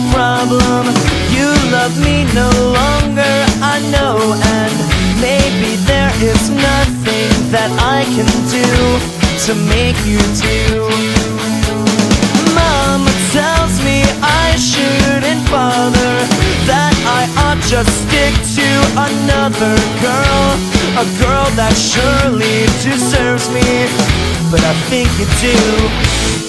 problem. You love me no longer, I know, and maybe there is nothing that I can do to make you do. Mama tells me I shouldn't bother, that I ought just stick to another girl, a girl that surely deserves me, but I think you do.